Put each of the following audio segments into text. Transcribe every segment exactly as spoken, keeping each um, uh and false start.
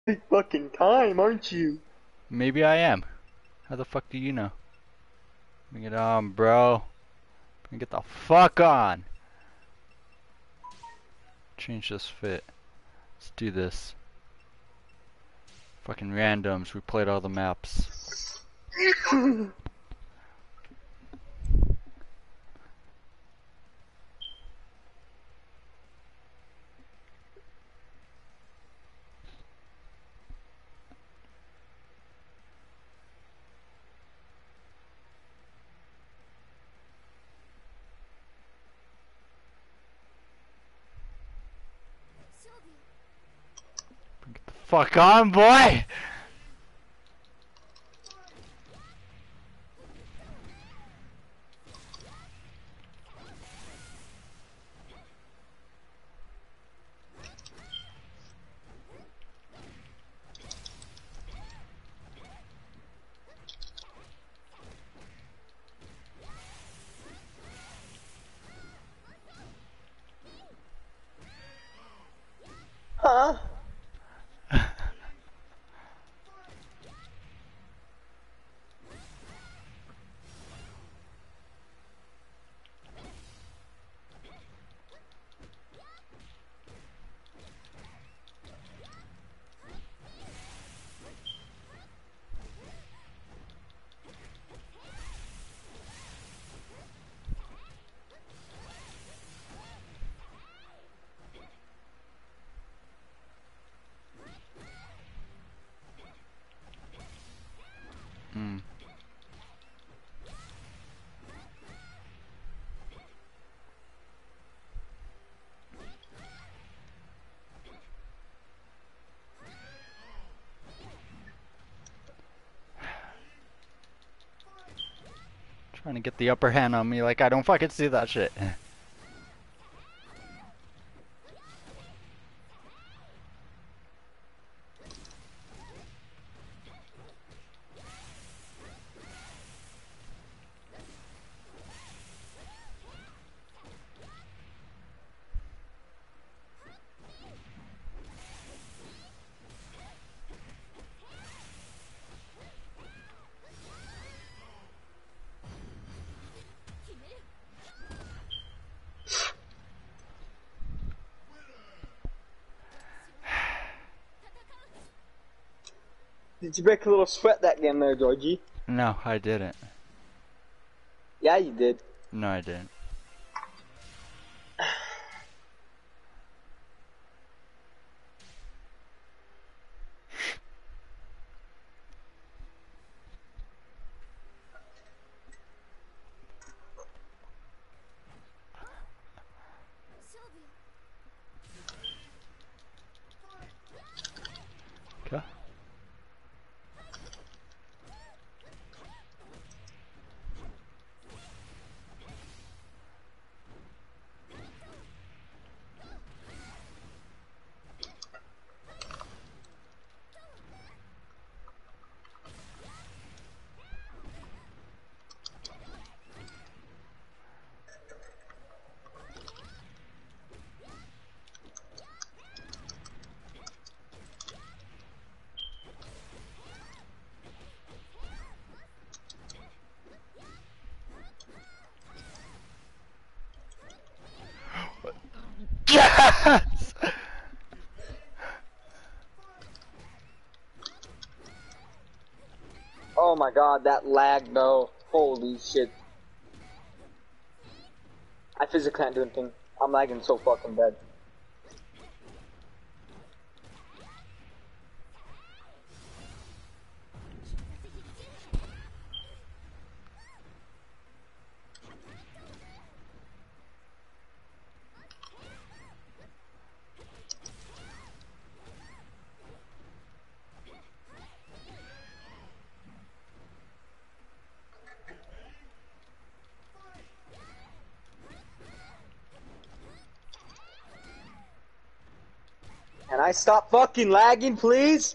Big fucking time, aren't you? Maybe I am. How the fuck do you know? Bring it on, bro. Bring Get the fuck on. Change this fit. Let's do this. Fucking randoms. We played all the maps. Bring it the fuck on, boy! Huh? Hmm. Trying to get the upper hand on me like I don't fucking see that shit. Did you break a little sweat that game there, Georgie? No, I didn't. Yeah, you did. No, I didn't. Okay. Yes! Oh my god, that lag though. Holy shit. I physically can't do anything. I'm lagging so fucking bad. Can I stop fucking lagging, please?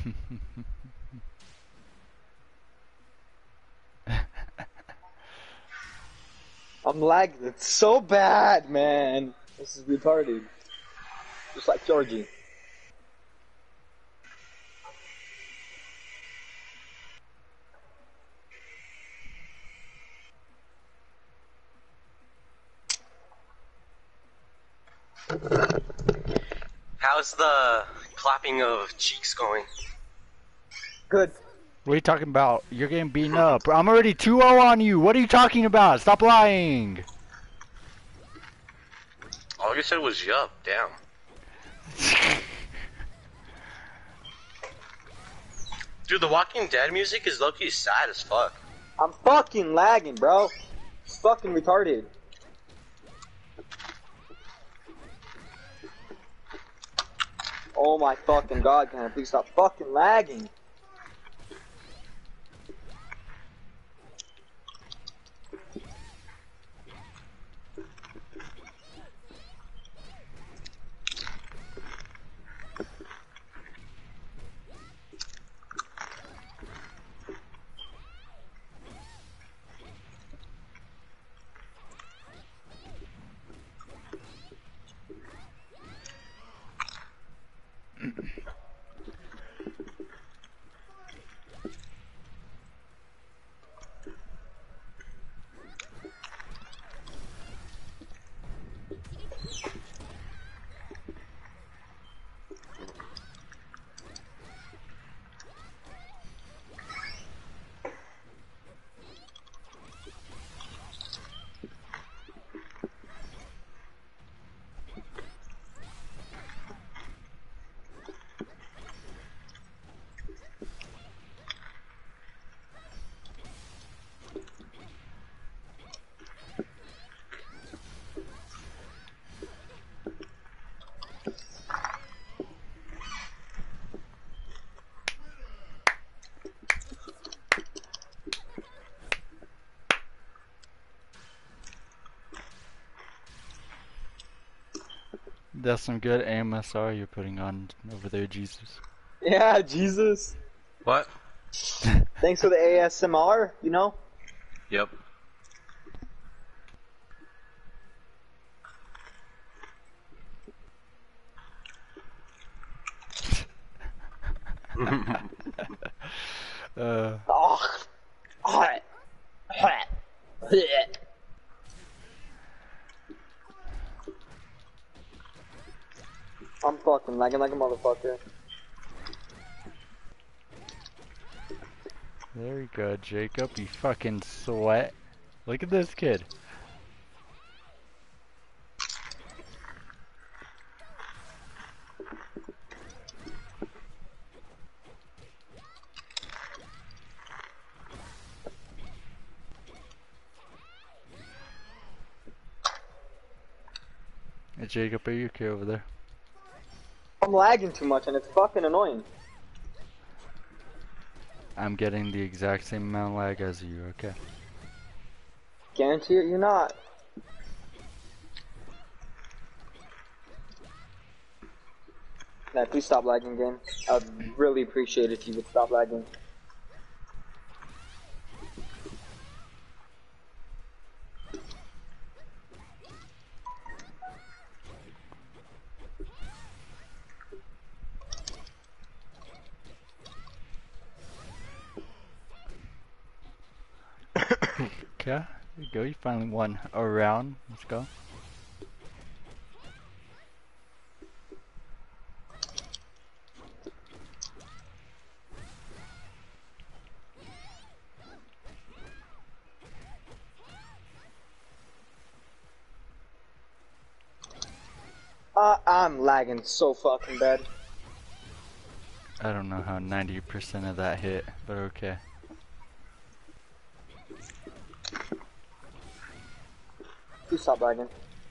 I'm lagging. It's so bad, man. This is retarded. Just like Georgie. How's the clapping of cheeks going? Good. What are you talking about? You're getting beaten up. I'm already two oh on you. What are you talking about? Stop lying. All you said was yup. Damn. Dude, the Walking Dead music is low-key sad as fuck. I'm fucking lagging, bro. It's fucking retarded. Oh my fucking god, can I please stop fucking lagging? That's some good A M S R you're putting on over there, Jesus. Yeah, Jesus. What? Thanks for the A S M R, you know? Yep. uh, Oh. I'm fucking lagging like a motherfucker. there you go, Jacob. You fucking sweat. Look at this kid. Hey, Jacob, are you okay over there? I'm lagging too much and it's fucking annoying. I'm getting the exact same amount of lag as you, okay? Guarantee it, you're not. Nah, please stop lagging, game. I'd really appreciate it if you would stop lagging. Okay, there you go. You finally won a round. Let's go. Uh, I'm lagging so fucking bad. I don't know how ninety percent of that hit, but okay. Please stop lagging.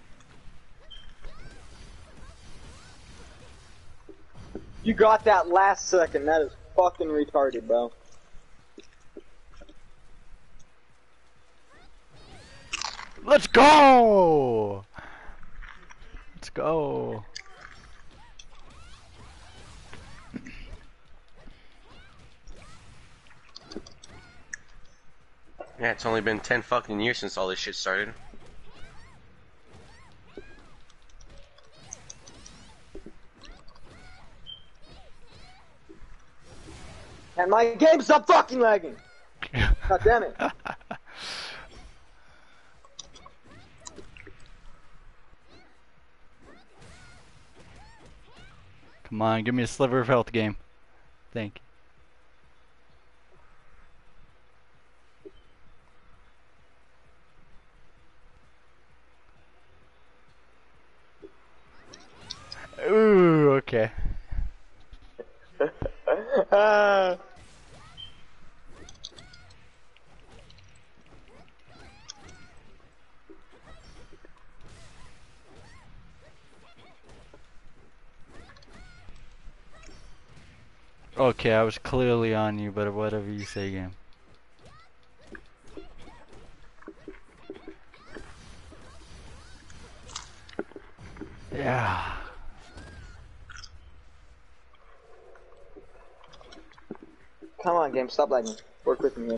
You got that last second. That is fucking retarded, bro. Let's go! Let's go. Yeah, it's only been ten fucking years since all this shit started. And my game stop fucking lagging. God damn it. Come on, give me a sliver of health, game. Thank you. Ooh, okay. uh, Okay, I was clearly on you, but whatever you say, game. Yeah. Come on, game, stop lagging. Work with me here.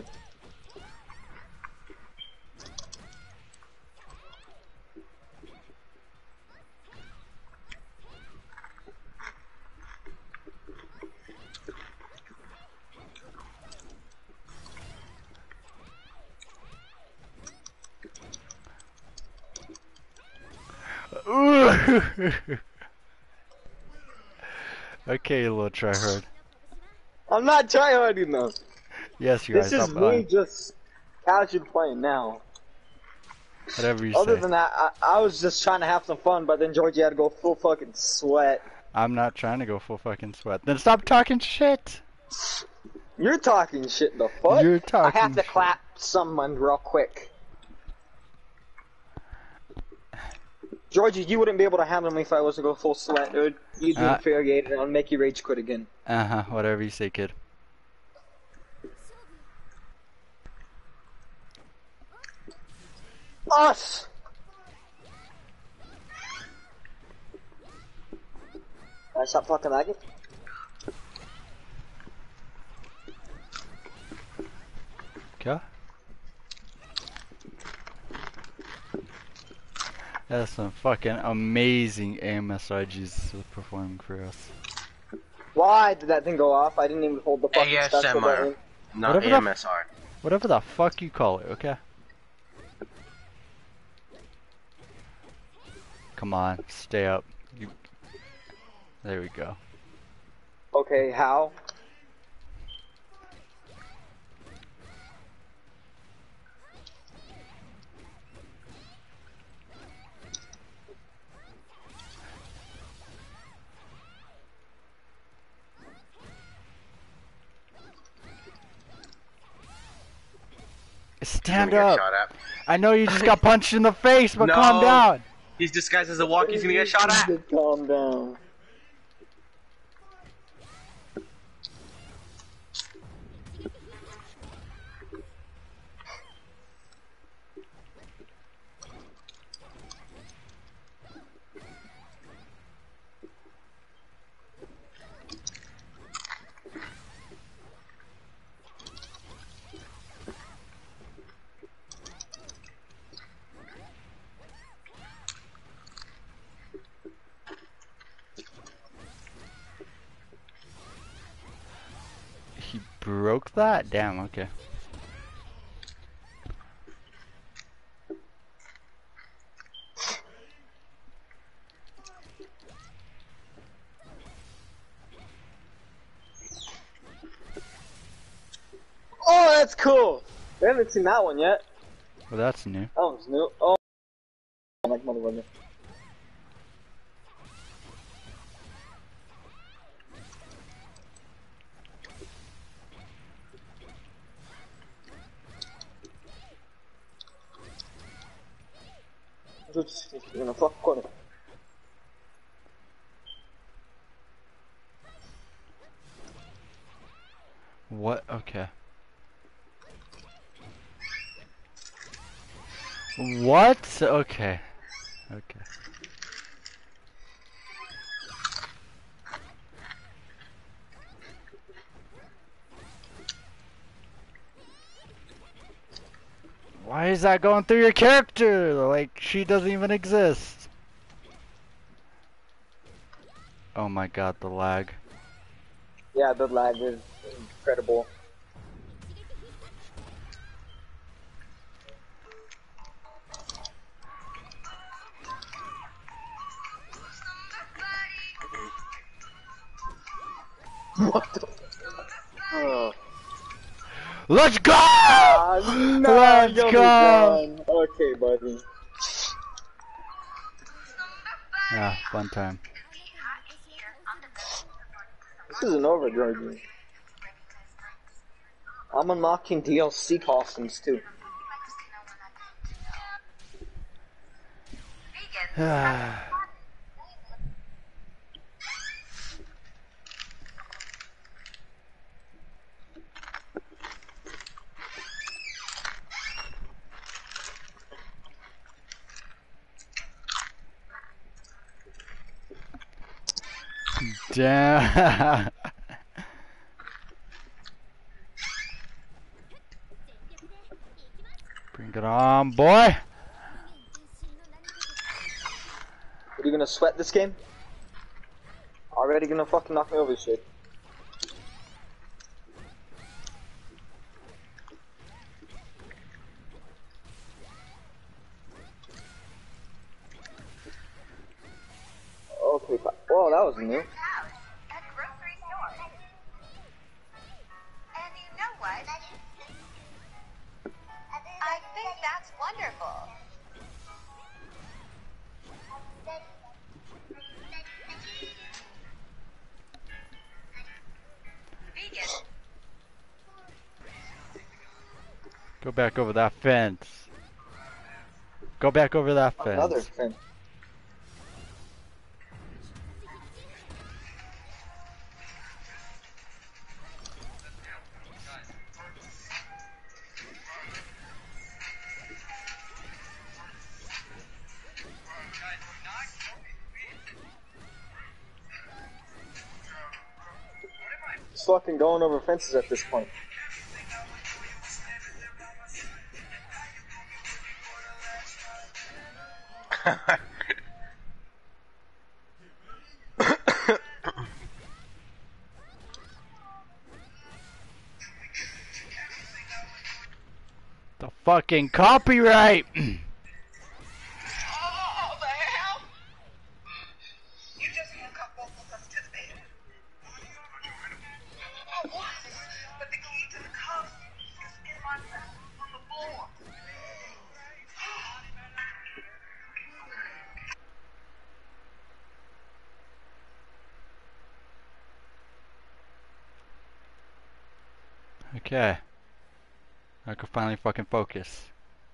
Okay, you little tryhard. I'm not tryharding though. Yes, you This are. is Stop me lying. just casually playing now. Whatever you Other say. than that, I, I was just trying to have some fun, but then Georgie had to go full fucking sweat. I'm not trying to go full fucking sweat. Then stop talking shit. You're talking shit, the fuck? You're I talking have to shit. clap someone real quick. Georgie, you wouldn't be able to handle me if I was to go full sweat, dude. You'd be Uh, infuriated and I'll make you rage quit again. Uh-huh, whatever you say, kid. Us! I stop fucking lagging? Okay. That's some fucking amazing A M S R Gs performing for us. Why did that thing go off? I didn't even hold the fucking special A S M R, button. not Whatever A the M S R. Whatever the fuck you call it, okay? Come on, stay up. You... There we go. Okay, how? Stand He's gonna up. get shot at. I know you just got punched in the face, but No. calm down. He's disguised as a walk. He's gonna get shot at. Just calm down. He broke that? Damn, okay. Oh, that's cool! We haven't seen that one yet. Well, that's new. That one's new. Oh, I like Mother Runner. Just in a fuck corner. What? Okay. What? Okay. Okay. is that going through your character? Like, she doesn't even exist. Oh my god, the lag. Yeah, the lag is incredible. What the? Oh. Let's go! Ah, no, Let's you'll be go! gone. Okay, buddy. Yeah, fun time. This isn't over, Georgie. I'm unlocking D L C costumes too. Damn. Bring it on, boy. Are you gonna sweat this game? Already gonna fucking knock me over, shit. Okay, whoa, that was new. I think that's wonderful. Vegan. Go back over that fence. Go back over that fence. Another fence. Just fucking going over fences at this point. The fucking copyright. Oh, the hell? You just hook up both of us to the bed. Oh, what? But the key to the cups is in my room on the floor. Okay. I can finally fucking focus.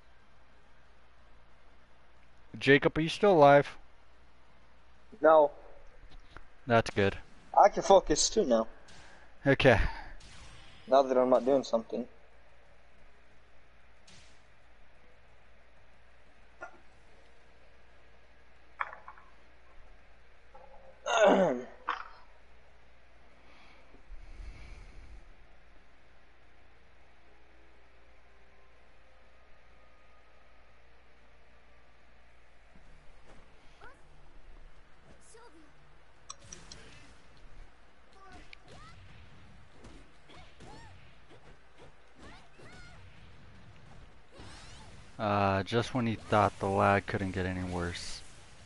Jacob, are you still alive? No, That's good. I can focus too now. Okay. Now that I'm not doing something. Uh, just when he thought the lag couldn't get any worse.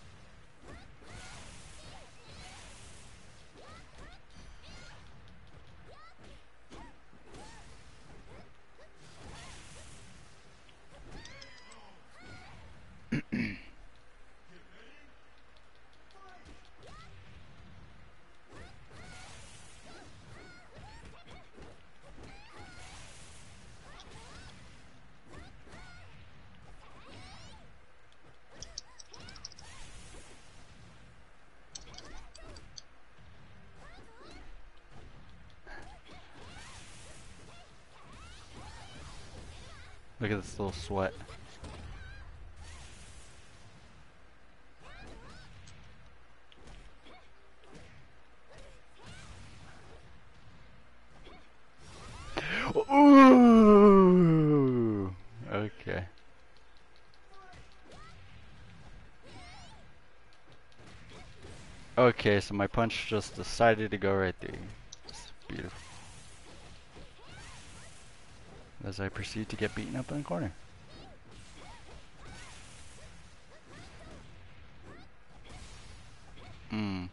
Look at this little sweat. Ooh. Okay. Okay, so my punch just decided to go right there. It's beautiful. As I proceed to get beaten up in the corner. Hmm.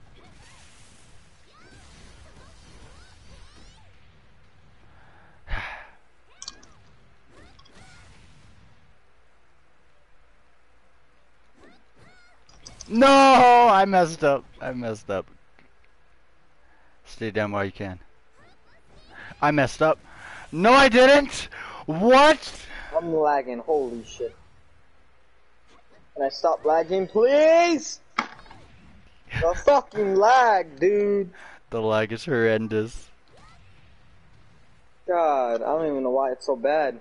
No, I messed up. I messed up. Stay down while you can. I messed up. No, I didn't. What? I'm lagging. Holy shit. Can I stop lagging, please? The fucking lag, dude. The lag is horrendous. God, I don't even know why it's so bad.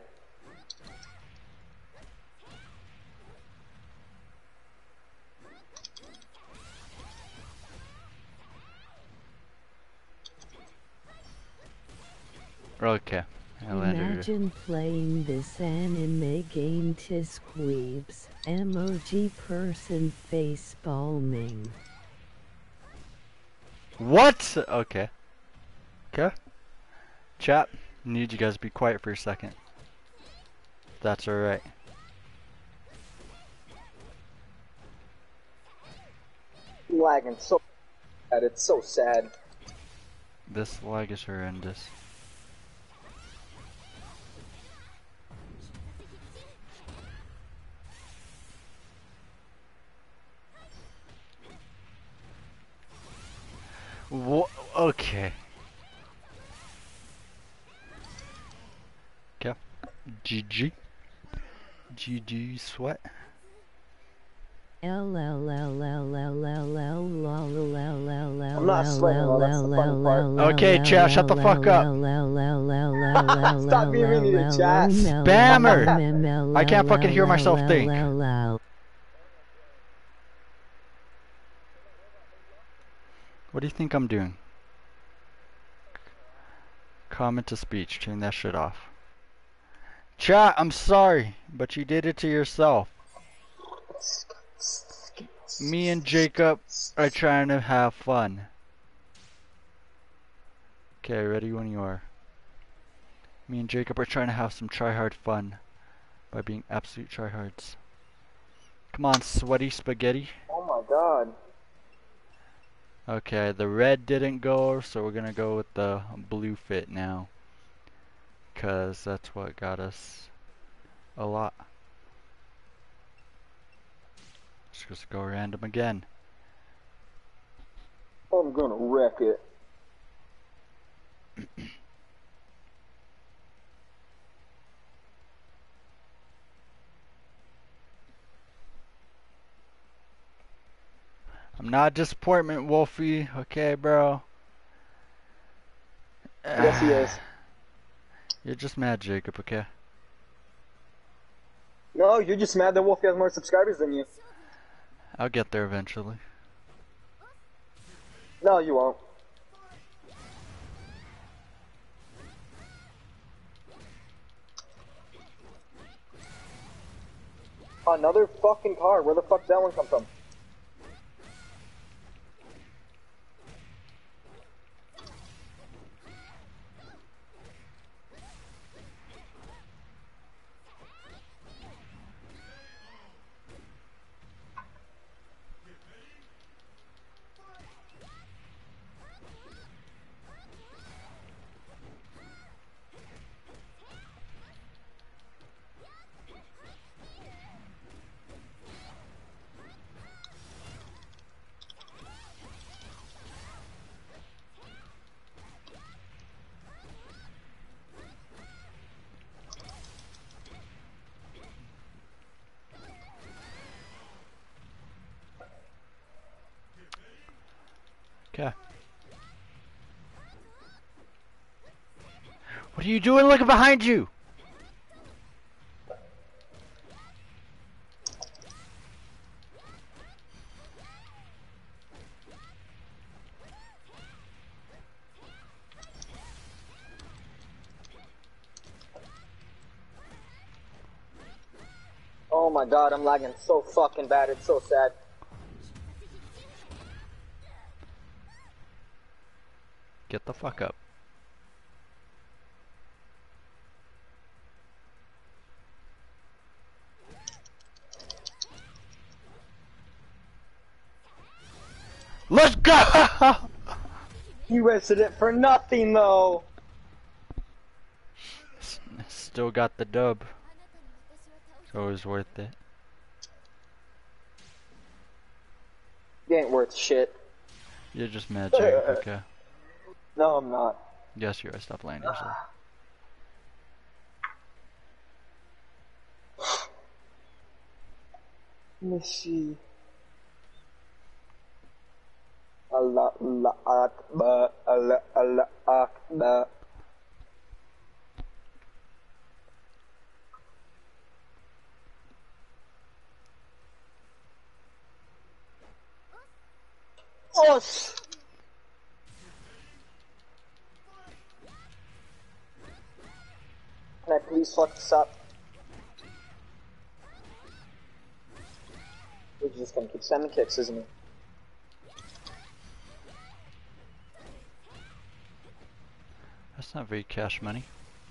Okay. I landed. Imagine playing this anime game to squeebs. Emoji person face palming. What? Okay. Okay. Chat, need you guys to be quiet for a second. That's alright. Lagging so bad. It's so sad. This lag is horrendous. Wha- okay. Okay. G G. G G sweat. I'm not sweating, though, that's the fun part. Okay, chat, shut the fuck up. Stop being mean to the chat. Spammer! I can't fucking hear myself think. What do you think I'm doing? Comment to speech, turn that shit off. Chat, I'm sorry, but you did it to yourself. Me and Jacob are trying to have fun. Okay, ready when you are. Me and Jacob are trying to have some try-hard fun by being absolute tryhards. Come on, sweaty spaghetti. Oh my god. Okay, the red didn't go, so we're gonna go with the blue fit now. Cause that's what got us a lot. Just gonna go random again. I'm gonna wreck it. I'm not a disappointment, Wolfie. Okay, bro. Yes, he is. You're just mad, Jacob, okay? No, you're just mad that Wolfie has more subscribers than you. I'll get there eventually. No, you won't. Another fucking car. Where the fuck did that one come from? Okay. What are you doing looking behind you? Oh my god, I'm lagging so fucking bad. It's so sad. Get the fuck up. Let's go! You wasted it for nothing, though. S- Still got the dub. So it was worth it. You ain't worth shit. You're just mad, Jack. Okay. No, I'm not. Yes, you are. Stop lying to yourself. Let me see. Allah, Allah Akbar, Allah, Allah Akbar. Us! Can I please fuck this up? He's just gonna keep sending kicks, isn't he? That's not very cash money.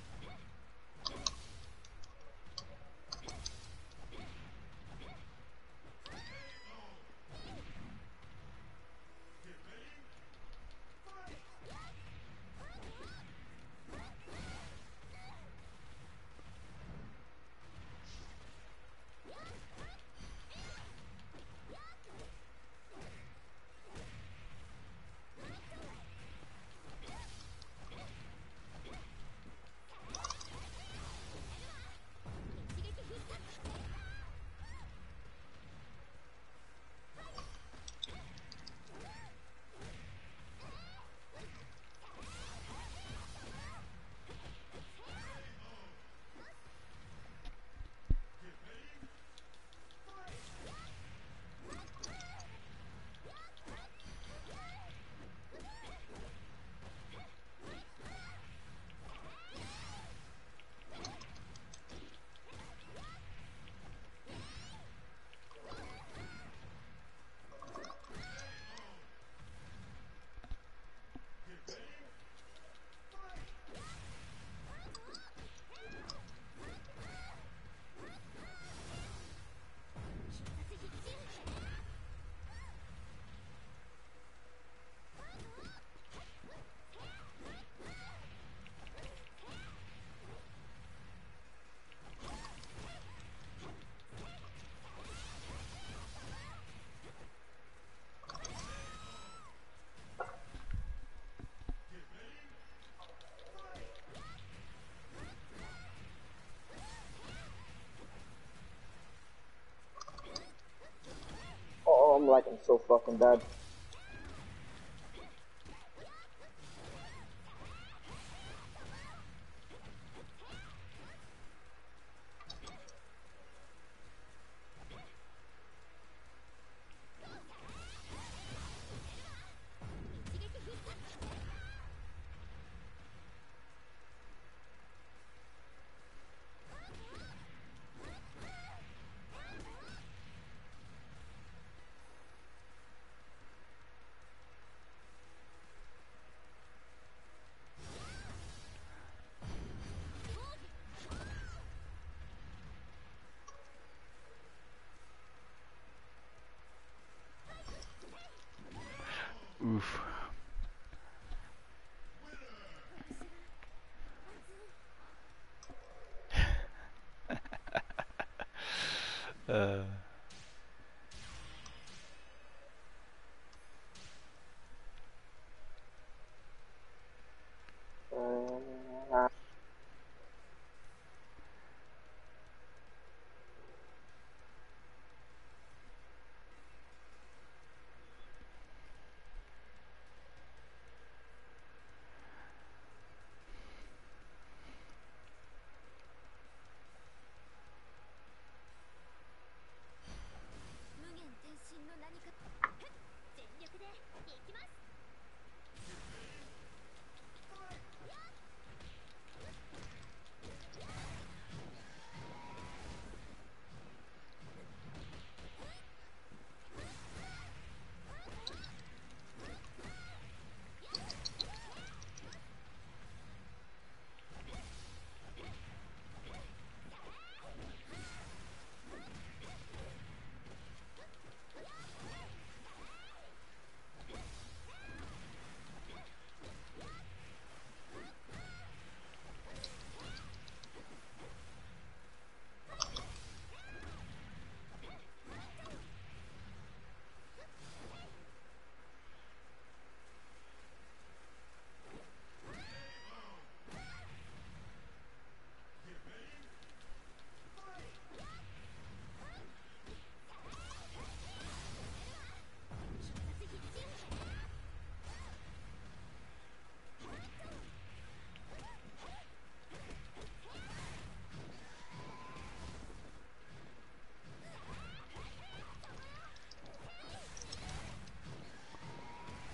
Oh, I'm lagging so fucking bad. Oof. uh. Uh,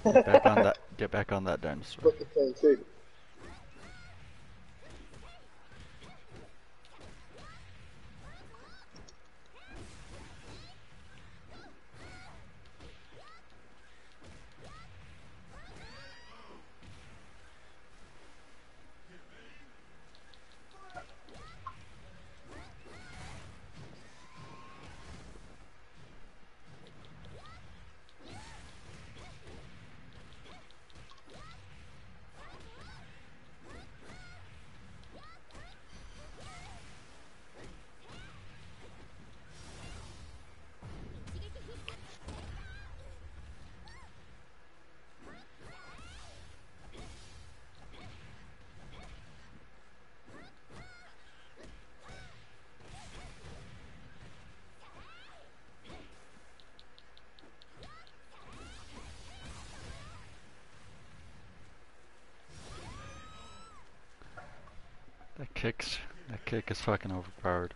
Get back on that. Get back on that dinosaur. Fucking thing too. That kicks. That kick is fucking overpowered.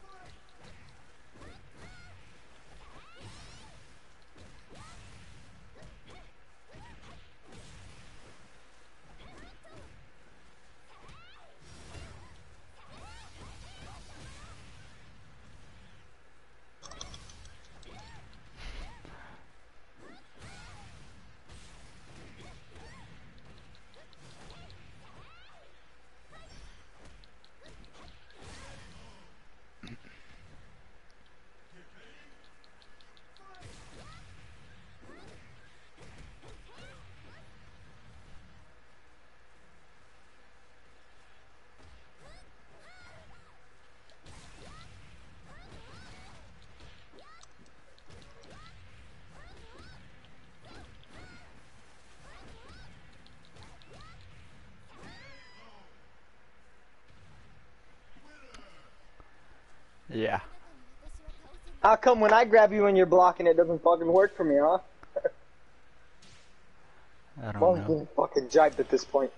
Yeah. How come when I grab you and you're blocking it doesn't fucking work for me, huh? I don't Well, I'm know. getting fucking jibed at this point.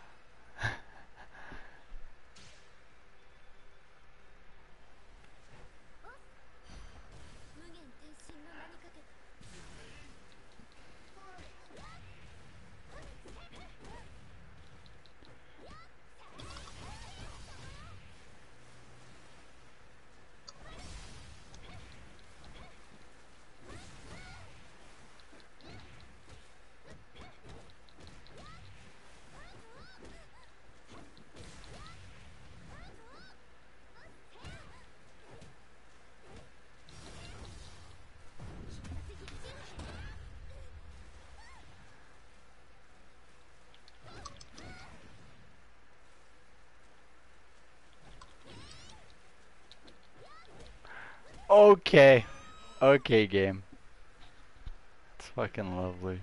Okay. Okay, game. It's fucking lovely.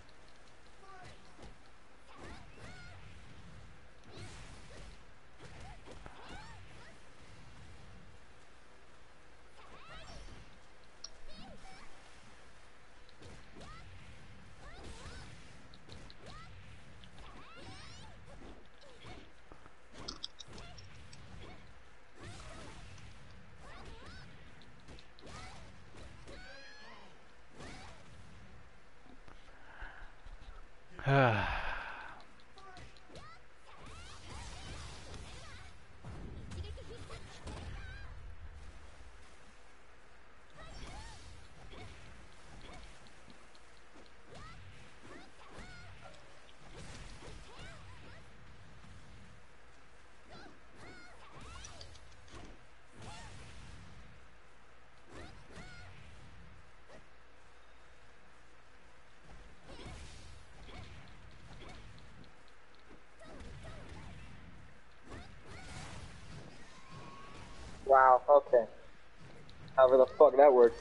Wow, okay. However the fuck that works.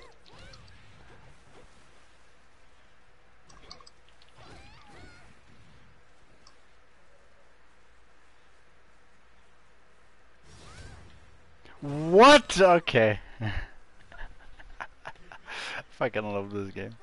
What? Okay. Fucking love this game.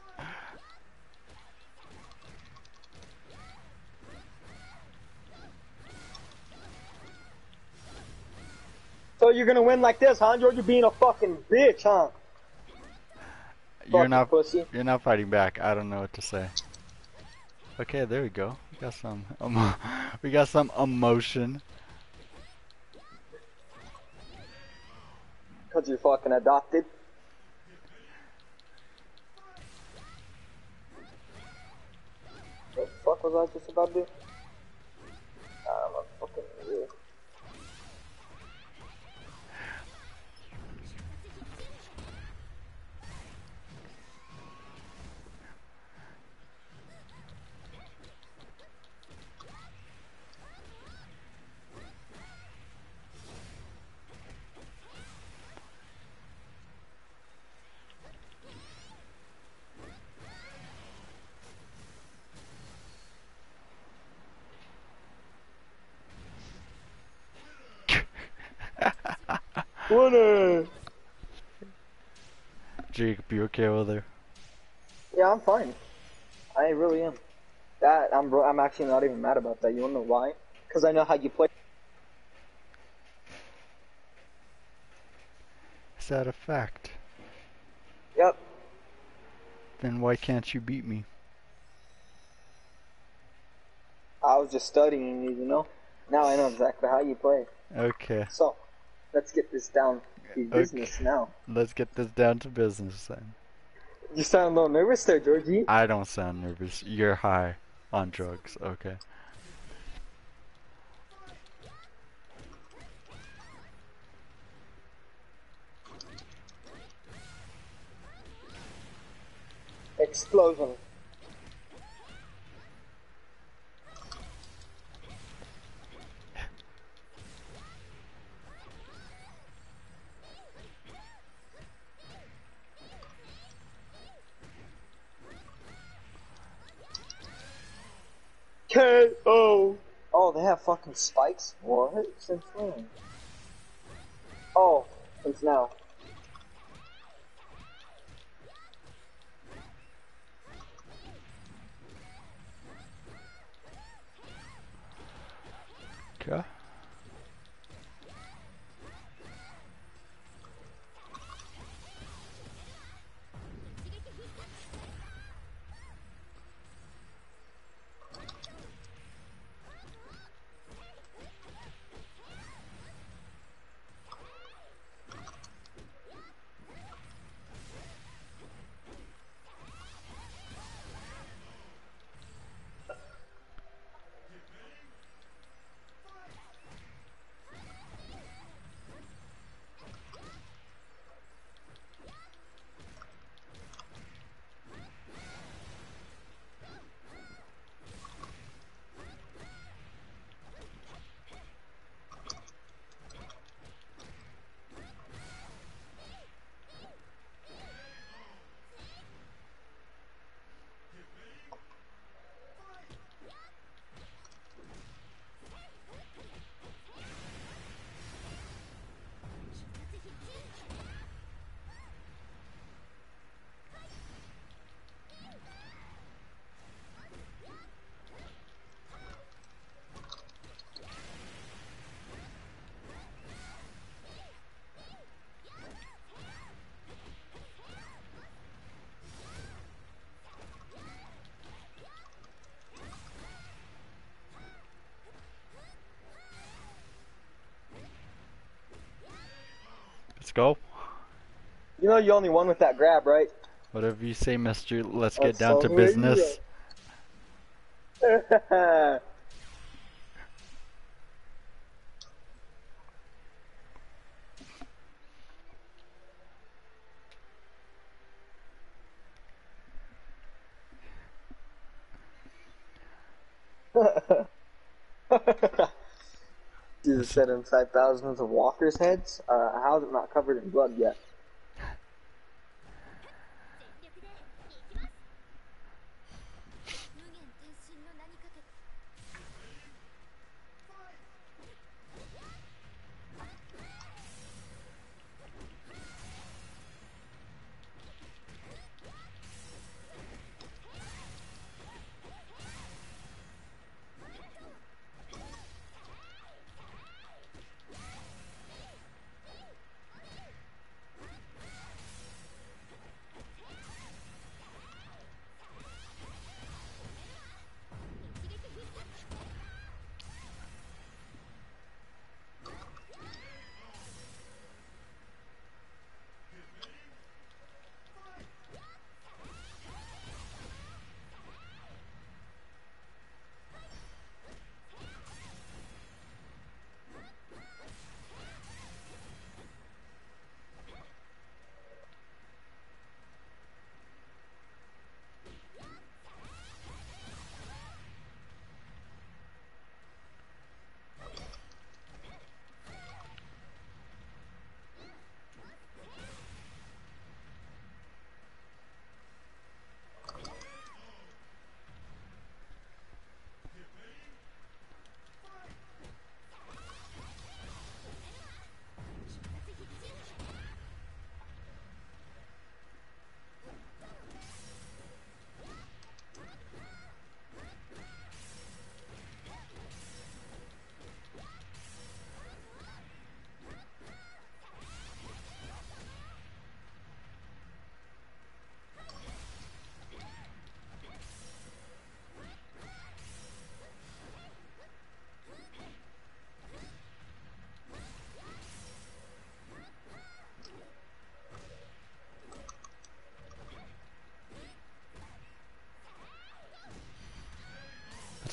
So you're gonna win like this, huh? George, you're being a fucking bitch, huh? You're Fucking not. pussy. You're not fighting back. I don't know what to say. Okay, there we go. We got some, um, we got some emotion. Cause you're fucking adopted. What the fuck was I just about to do? I'm a fucking idiot. Winner! Jacob, you okay over there? Yeah, I'm fine. I really am. That I'm bro- I'm actually not even mad about that. You wanna know why? Cause I know how you play. Is that a fact? Yep. Then why can't you beat me? I was just studying you, you know. Now I know exactly how you play. Okay. So, let's get this down to Okay. business now. Let's get this down to business then. You sound a little nervous there, Georgie. I don't sound nervous. You're high on drugs. Okay. Explosion. K O. Oh, they have fucking spikes? What? Since when? Oh, since now. Okay. Let's go. You know you only won with that grab, right? Whatever you say, mister. Let's That's get down so to business. Jesus said inside thousands of walkers' heads. Uh, how is it not covered in blood yet?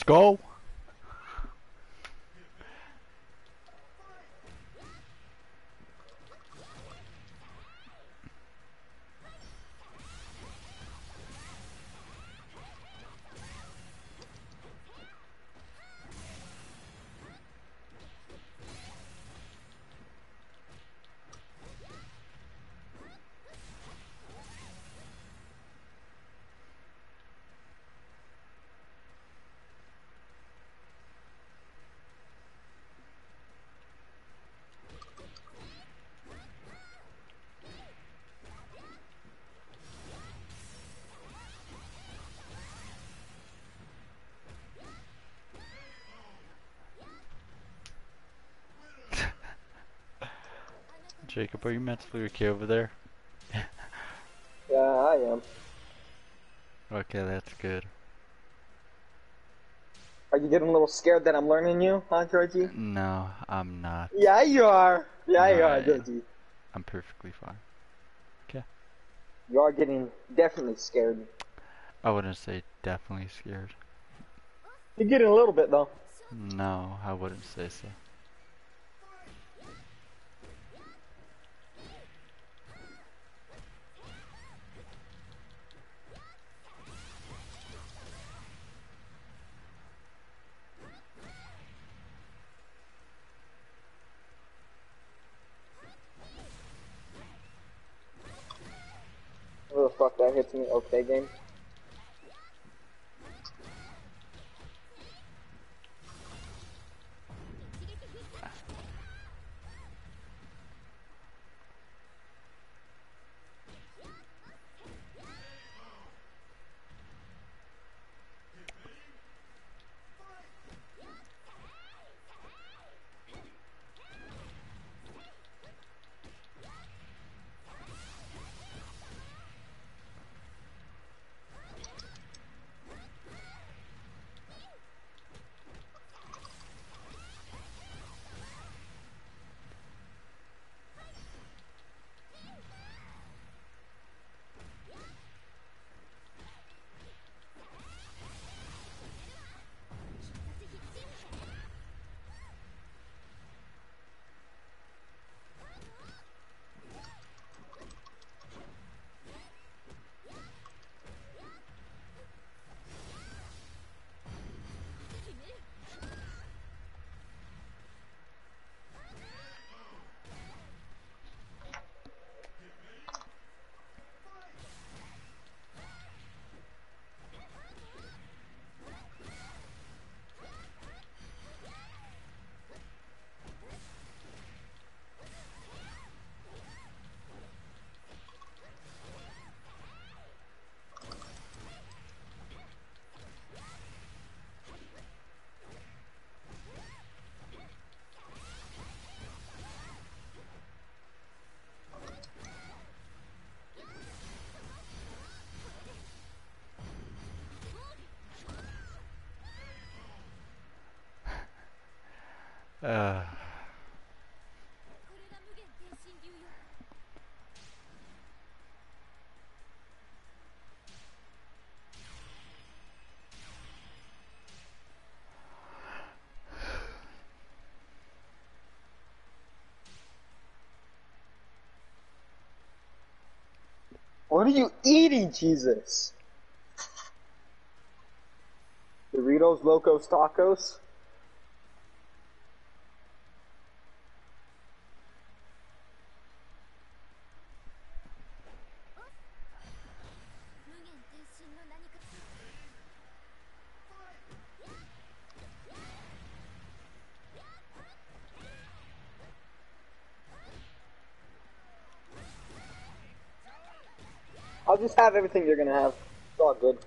go. Jacob, are you mentally okay over there? Yeah, I am. Okay, that's good. Are you getting a little scared that I'm learning you, huh, Georgie? No, I'm not. Yeah, you are. Yeah, you No, are, I- Georgie. I'm perfectly fine. You are getting definitely scared. I wouldn't say definitely scared. You're getting a little bit, though. No, I wouldn't say so. Where the fuck that hits me? Okay, game. Uh, What are you eating, Jesus? Doritos, Locos, Tacos? I'll just have everything you're gonna have. It's all good.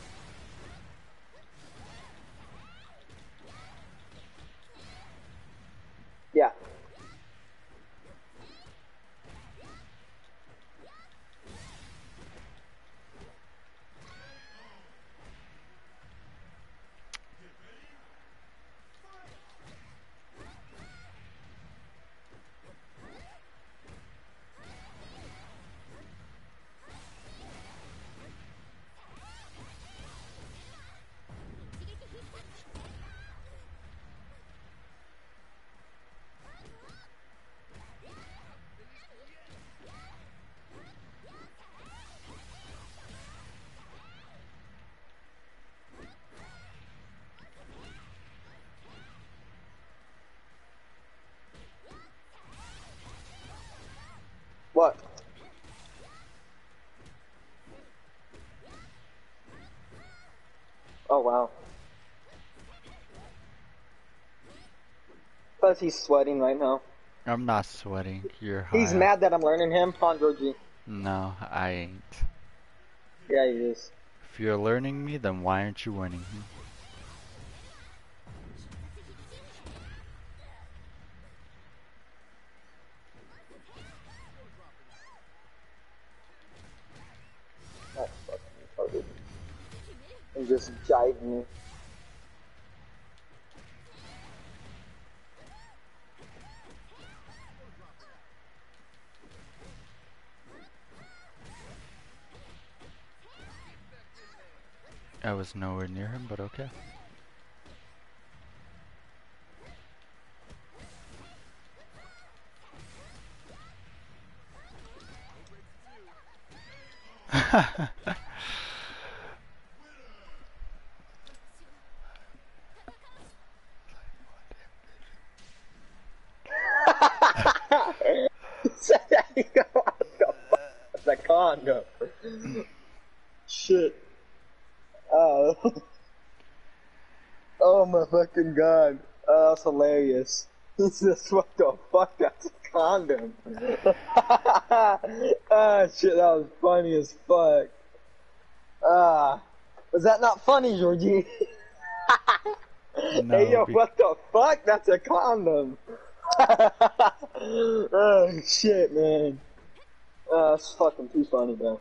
Yeah. because he's sweating right now. I'm not sweating. You're high. He's up. mad that I'm learning him, Pon Georgie. No, I ain't. Yeah, he is. If you're learning me, then why aren't you winning? That's fucking retarded. And just jive me. I was nowhere near him, but okay. That's a condom. Shit. Oh. Oh my fucking god. Oh, that's hilarious. He says, what the fuck? That's a condom. Ah, shit, that was funny as fuck. Ah. Was that not funny, Georgie? No, Hey, yo, be- what the fuck? That's a condom. Oh, shit, man. Oh, that's fucking too funny, man.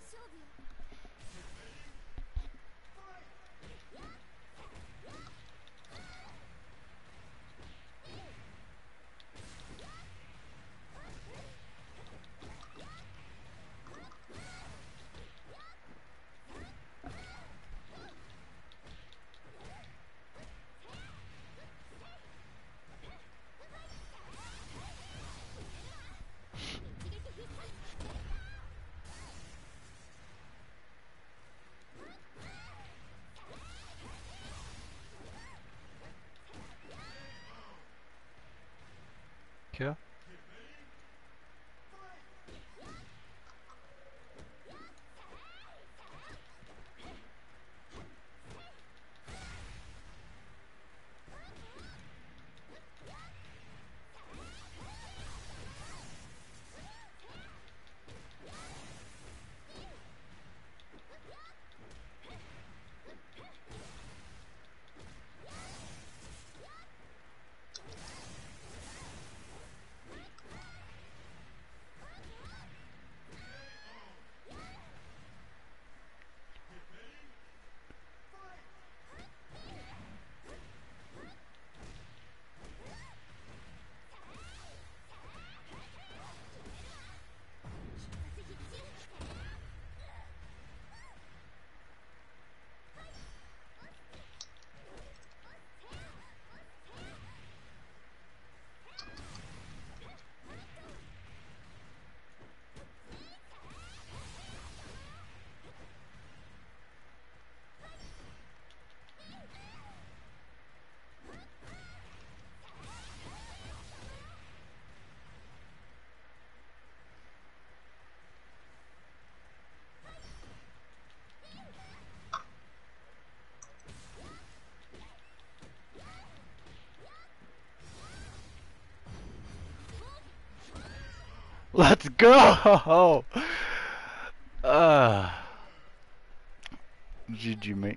Kill. Let's go! Uh, G G, mate.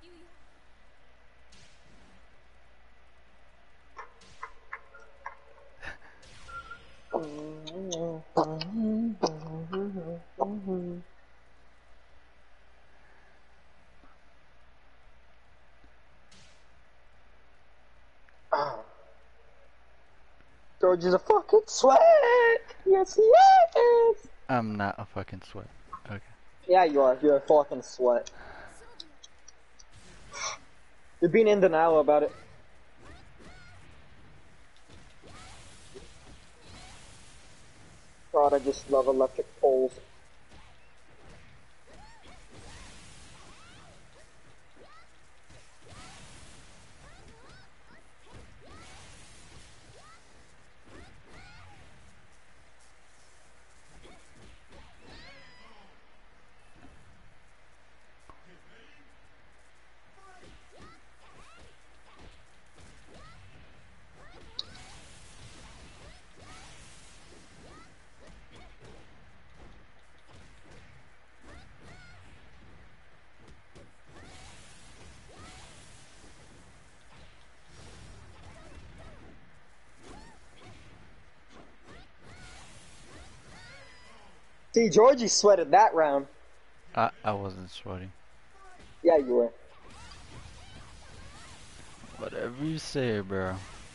George is a fucking sweat. Yes, he is. I'm not a fucking sweat. Okay. Yeah, you are. You're a fucking sweat. You're being in denial about it. God, I just love electric poles. See, Georgie sweated that round. I I wasn't sweating. Yeah, you were. Whatever you say, bro.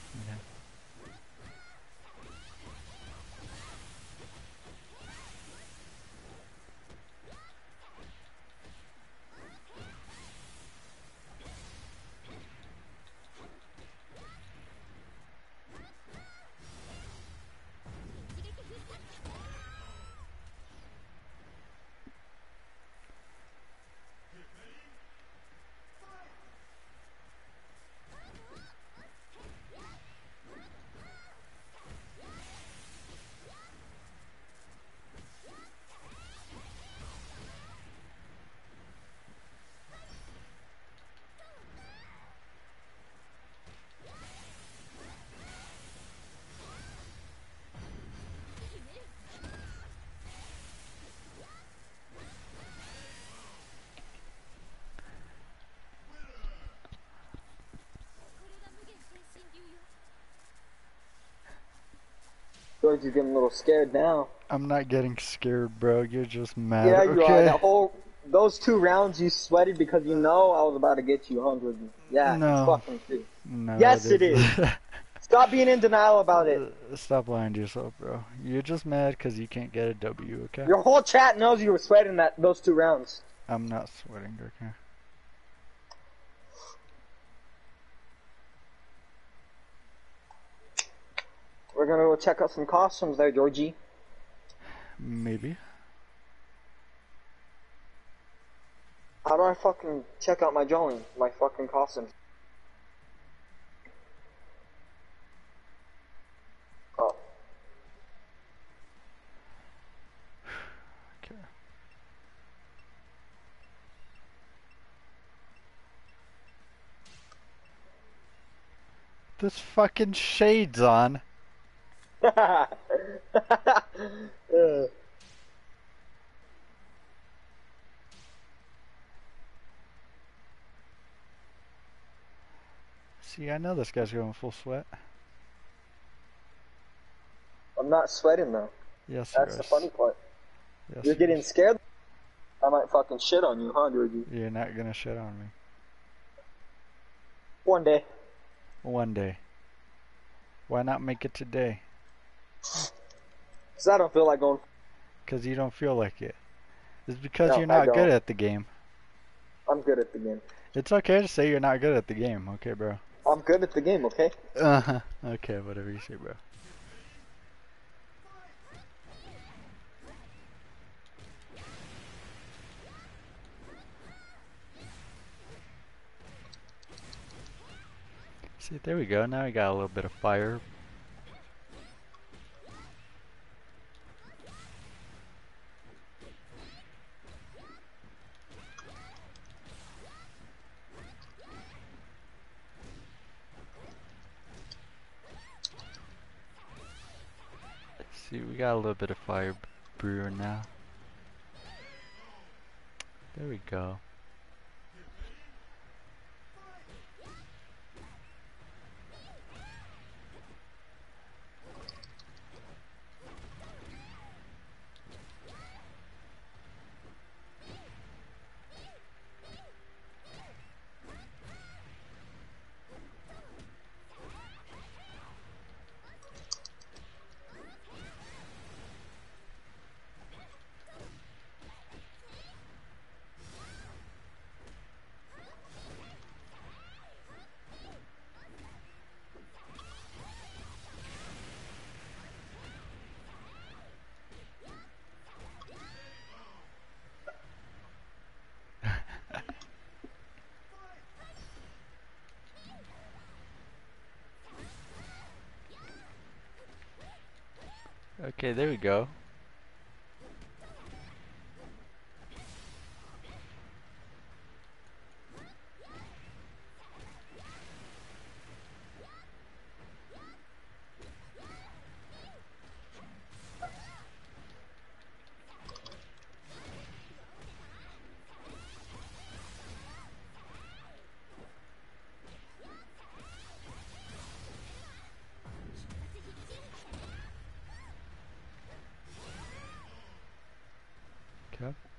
Georgie's getting a little scared now. I'm not getting scared, bro. You're just mad. Yeah, you okay? are. That whole, those two rounds you sweated because you know I was about to get you hungry. Yeah, No. it's fucking true. No, Yes, it isn't. Stop being in denial about it. Stop lying to yourself, bro. You're just mad because you can't get a W, okay? Your whole chat knows you were sweating that those two rounds. I'm not sweating, okay? We're gonna go check out some costumes there, Georgie. Maybe. How do I fucking check out my drawing, my fucking costumes? Oh. Okay. This fucking shades on. uh. See, I know this guy's going full sweat. I'm not sweating though. Yes, That's the funny part. Yes, You're he getting is. scared? I might fucking shit on you, huh, Georgie? You're not gonna shit on me. One day. One day. Why not make it today? Cause I don't feel like going. Because you don't feel like it. It's because No, you're I not good don't. at the game. I'm good at the game. It's okay to say you're not good at the game, okay, bro? I'm good at the game, okay? Uh-huh. Okay, whatever you say, bro. See, there we go. Now we got a little bit of fire. See, we got a little bit of fire brewing now. There we go. Okay, there we go. Yep.